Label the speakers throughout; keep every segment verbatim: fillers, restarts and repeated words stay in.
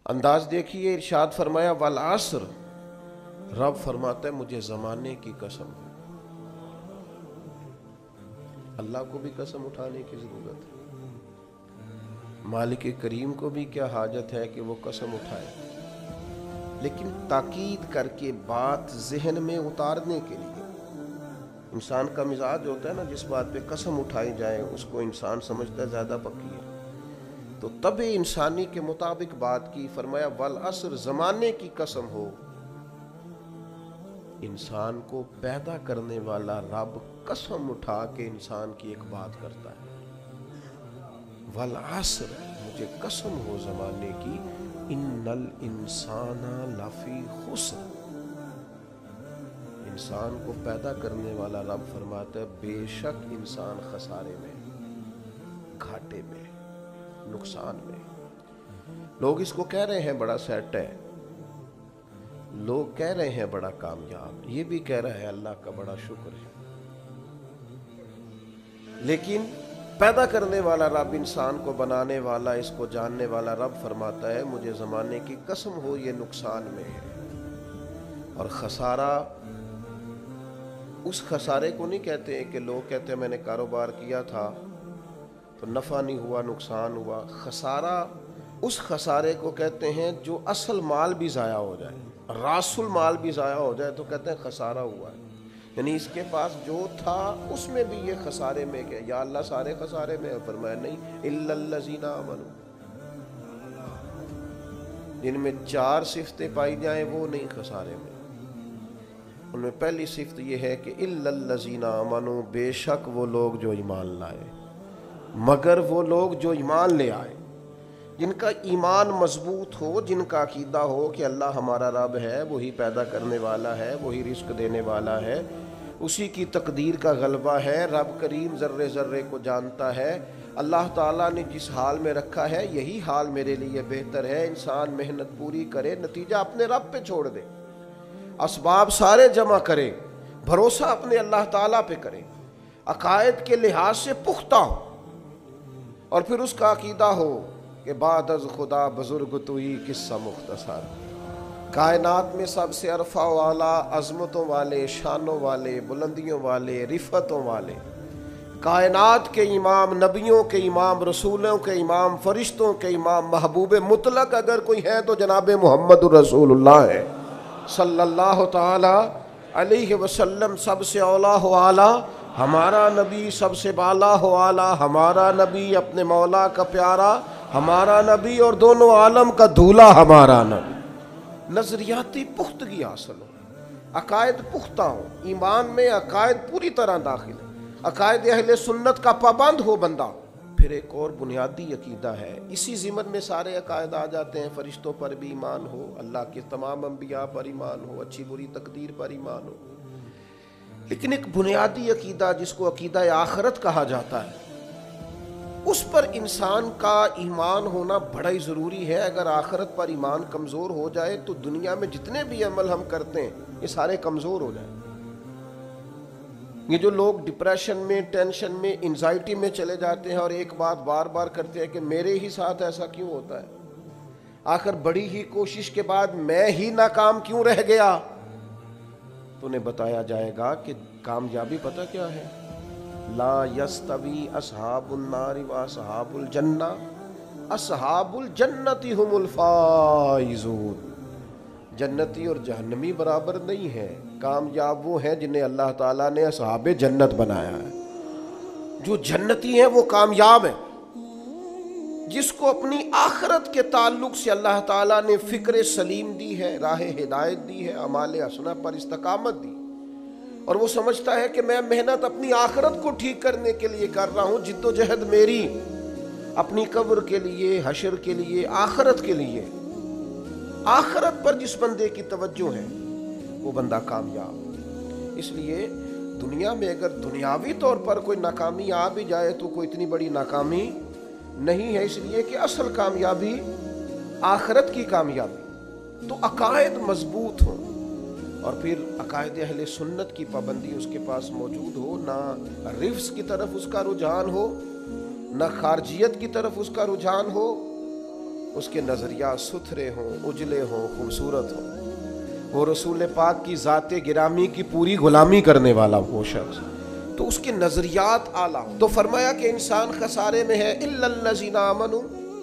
Speaker 1: انداز دیکھیے، ارشاد فرمایا والعصر، رب فرماتا ہے مجھے زمانے کی قسم ہے۔ اللہ کو بھی قسم اٹھانے کی ضرورت ہے، مالک کریم کو بھی کیا حاجت ہے کہ وہ قسم اٹھائے، لیکن تاکید کر کے بات ذہن میں اتارنے کے لیے۔ انسان کا مزاج ہوتا ہے نا، جس بات پہ قسم اٹھائی جائے اس کو انسان سمجھتا ہے زیادہ پکی ہے، تو طب انسانی کے مطابق بات کی۔ فرمایا والعصر، زمانے کی قسم ہو۔ انسان کو پیدا کرنے والا رب قسم اٹھا کے انسان کی ایک بات کرتا ہے، والعصر، مجھے قسم ہو زمانے کی، ان الانسان لفی خسر۔ انسان کو پیدا کرنے والا رب فرماتا ہے بے شک انسان خسارے میں، گھاٹے میں، نقصان میں۔ لوگ اس کو کہہ رہے ہیں بڑا سیٹ ہے، لوگ کہہ رہے ہیں بڑا کامیاب، یہ بھی کہہ رہا ہے اللہ کا بڑا شکر ہے، لیکن پیدا کرنے والا رب، انسان کو بنانے والا، اس کو جاننے والا رب فرماتا ہے مجھے زمانے کی قسم ہو یہ نقصان میں ہے۔ اور خسارہ اس خسارے کو نہیں کہتے ہیں کہ لوگ کہتے ہیں میں نے کاروبار کیا تھا تو نفع نہیں ہوا، نقصان ہوا۔ خسارہ اس خسارے کو کہتے ہیں جو اصل مال بھی ضائع ہو جائے، راس المال بھی ضائع ہو جائے تو کہتے ہیں خسارہ ہوا ہے، یعنی اس کے پاس جو تھا اس میں بھی یہ خسارے میں گیا۔ یا اللہ سارے خسارے میں ہے؟ فرمایا نہیں، الا الذین آمنوا، جن میں چار صفتیں پائی جائیں وہ نہیں خسارے میں۔ ان میں پہلی صفت یہ ہے کہ الا الذین آمنوا، بے شک وہ لوگ جو ایمان لائے، مگر وہ لوگ جو ایمان لے آئے، جن کا ایمان مضبوط ہو، جن کا عقیدہ ہو کہ اللہ ہمارا رب ہے، وہی پیدا کرنے والا ہے، وہی رزق دینے والا ہے، اسی کی تقدیر کا غلبہ ہے، رب کریم ذرے ذرے کو جانتا ہے، اللہ تعالیٰ نے جس حال میں رکھا ہے یہی حال میرے لیے بہتر ہے۔ انسان محنت پوری کرے، نتیجہ اپنے رب پہ چھوڑ دے، اسباب سارے جمع کرے، بھروسہ اپنے اللہ تعالیٰ پہ کرے، عقائد کے لحاظ سے پختہ ہو، اور پھر اس کا عقیدہ ہو کہ بعد از خدا بزرگ تو ہی قصہ مختصر۔ کائنات میں سب سے عرفہ والا، عظمتوں والے، شانوں والے، بلندیوں والے، رفتوں والے، کائنات کے امام، نبیوں کے امام، رسولوں کے امام، فرشتوں کے امام، محبوب مطلق اگر کوئی ہے تو جناب محمد الرسول اللہ ہے صلی اللہ تعالی علیہ وسلم۔ سب سے اولا ہو اعلیٰ ہمارا نبی، سب سے بالا ہو اعلیٰ ہمارا نبی، اپنے مولا کا پیارا ہمارا نبی، اور دونوں عالم کا دھولا ہمارا نبی۔ نظریاتی پختگی حاصل ہو، عقائد پختہ ہو، ایمان میں عقائد پوری طرح داخل ہے، عقائد اہل سنت کا پابند ہو بندہ۔ پھر ایک اور بنیادی عقیدہ ہے، اسی ضمن میں سارے عقائد آ جاتے ہیں، فرشتوں پر بھی ایمان ہو، اللہ کے تمام انبیاء پر ایمان ہو، اچھی بری تقدیر پر ایمان ہو، لیکن ایک بنیادی عقیدہ جس کو عقیدہ آخرت کہا جاتا ہے، اس پر انسان کا ایمان ہونا بڑا ہی ضروری ہے۔ اگر آخرت پر ایمان کمزور ہو جائے تو دنیا میں جتنے بھی عمل ہم کرتے ہیں یہ سارے کمزور ہو جائیں۔ یہ جو لوگ ڈپریشن میں، ٹینشن میں، انزائٹی میں چلے جاتے ہیں اور ایک بات بار بار کرتے ہیں کہ میرے ہی ساتھ ایسا کیوں ہوتا ہے، آخر بڑی ہی کوشش کے بعد میں ہی ناکام کیوں رہ گیا، تو انہیں بتایا جائے گا کہ کامیابی پتہ کیا ہے؟ لا یستوی اصحاب النار و اصحاب الجنہ، اصحاب الجنت هم الفائزون۔ جنتی اور جہنمی برابر نہیں ہے، کامیاب وہ ہیں جنہیں اللہ تعالیٰ نے اصحاب جنت بنایا ہے۔ جو جنتی ہیں وہ کامیاب ہیں، جس کو اپنی آخرت کے تعلق سے اللہ تعالیٰ نے فکر سلیم دی ہے، راہ ہدایت دی ہے، اعمال حسنہ پر استقامت دی، اور وہ سمجھتا ہے کہ میں محنت اپنی آخرت کو ٹھیک کرنے کے لیے کر رہا ہوں، جد و جہد میری اپنی قبر کے لیے، حشر کے لیے، آخرت کے لیے۔ آخرت پر جس بندے کی توجہ ہے وہ بندہ کامیاب۔ اس لیے دنیا میں اگر دنیاوی طور پر کوئی ناکامی آ بھی جائے تو کوئی اتنی بڑی ناکامی نہیں ہے، اس لیے کہ اصل کامیابی آخرت کی کامیابی۔ تو عقائد مضبوط ہوں، اور پھر عقائد اہل سنت کی پابندی اس کے پاس موجود ہو، نہ رفس کی طرف اس کا رجحان ہو، نہ خارجیت کی طرف اس کا رجحان ہو، اس کے نظریات ستھرے ہوں، اجلے ہوں، خوبصورت ہوں، وہ رسول پاک کی ذات گرامی کی پوری غلامی کرنے والا وہ شخص، تو اس کے نظریات اعلیٰ. تو فرمایا کہ انسان خسارے میں ہے الا الذین آمنوا،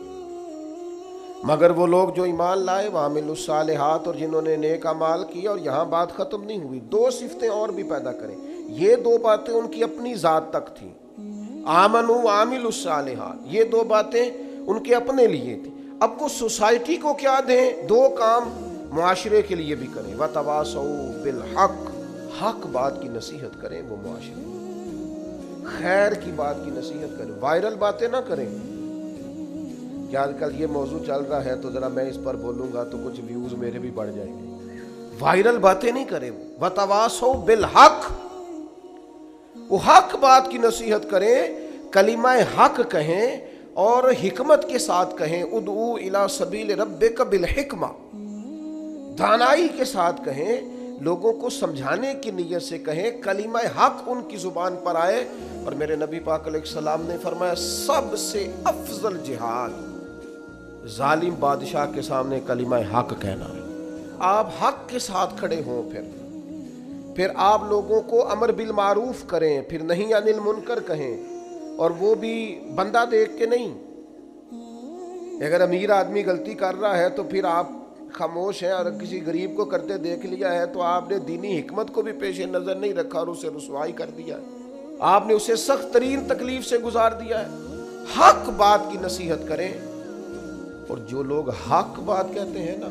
Speaker 1: مگر وہ لوگ جو ایمان لائے، وعملوا الصالحات، اور جنہوں نے نیک اعمال کیا. اور یہاں بات ختم نہیں ہوئی، دو صفتیں اور بھی پیدا کریں. یہ دو باتیں ان کی اپنی ذات تک تھیں، آمنوا وعملوا الصالحات، یہ دو باتیں ان کے اپنے لیے تھیں. اب وہ سوسائٹی کو کیا دیں؟ دو کام معاشرے کے لیے بھی کریں. وَتَوَاصَوْا بِالْحَقِّ، حق بات کی نصیحت کریں وہ معاشرے، خیر کی بات کی نصیحت کریں، وائرل باتیں نہ کریں. کہ آج کل یہ موضوع چل رہا ہے تو ذرا میں اس پر بولوں گا تو کچھ ویوز میرے بھی بڑھ جائیں گے. وائرل باتیں نہیں کریں. وَتَوَاصَوْا بِالْحَقِّ، وہ حق بات کی نصیحت کریں، کلمہ حق کہیں اور حکمت کے ساتھ کہیں. ادعو الی سبیل ربک بالحکمہ، دانائی کے ساتھ کہیں، لوگوں کو سمجھانے کی نیت سے کہیں، کلمہ حق ان کی زبان پر آئے. اور میرے نبی پاک علیہ السلام نے فرمایا سب سے افضل جہاد ظالم بادشاہ کے سامنے کلمہ حق کہنا ہے. آپ حق کے ساتھ کھڑے ہوں، پھر پھر آپ لوگوں کو امر بالمعروف کریں، پھر نہی عن المنکر کہیں، اور وہ بھی بندہ دیکھ کے نہیں. اگر امیر آدمی غلطی کر رہا ہے تو پھر آپ خاموش ہیں، اور کسی غریب کو کرتے دیکھ لیا ہے تو آپ نے دینی حکمت کو بھی پیش نظر نہیں رکھا اور اسے رسوائی کر دیا ہے، آپ نے اسے سخت ترین تکلیف سے گزار دیا ہے. حق بات کی نصیحت کریں. اور جو لوگ حق بات کہتے ہیں نا،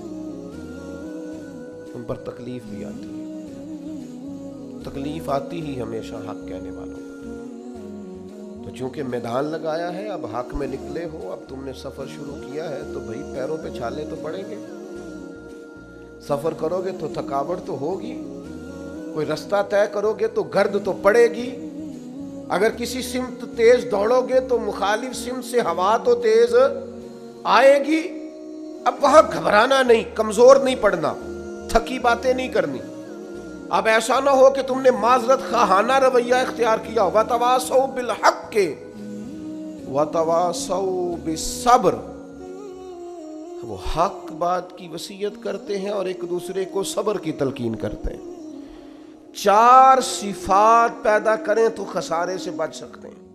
Speaker 1: ان پر تکلیف بھی آتی ہے. تکلیف آتی ہی ہمیشہ حق کہنے والوں پر. تو چونکہ میدان لگایا ہے، اب حق میں نکلے ہو، اب تم نے سفر شروع کیا ہے تو بھئی پیروں پہ چھالے تو پڑیں گے. سفر کرو گے تو تھکاوٹ تو ہوگی، کوئی رستہ طے کرو گے تو گرد تو پڑے گی. اگر کسی سمت تیز دوڑو گے تو مخالف سمت سے ہوا تو تیز آئے گی. اب وہاں گھبرانا نہیں، کمزور نہیں پڑنا، تھکی باتیں نہیں کرنی. اب ایسا نہ ہو کہ تم نے معذرت خواہانہ رویہ اختیار کیا. وَتَوَاصَوْا بِالْحَقِّ وَتَوَاصَوْا بِالصَّبْرِ، وہ حق بات کی وصیت کرتے ہیں اور ایک دوسرے کو صبر کی تلقین کرتے ہیں. چار صفات پیدا کریں تو خسارے سے بچ سکتے ہیں.